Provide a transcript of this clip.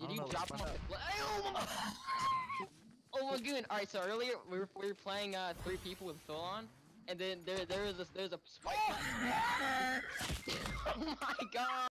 Did you drop him off the Oh my god! Alright, so earlier we were playing 3 people with Phil on, and then there's a spike. Oh my god!